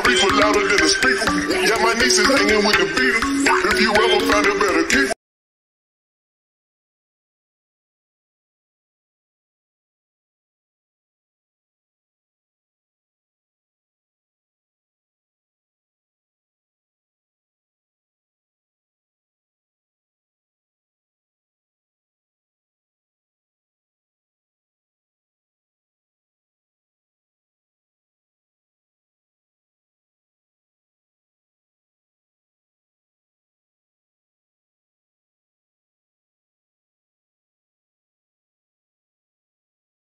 reefer louder than a speaker. Yeah, my niece is hanging with the Beatles. If you ever find a better keeper.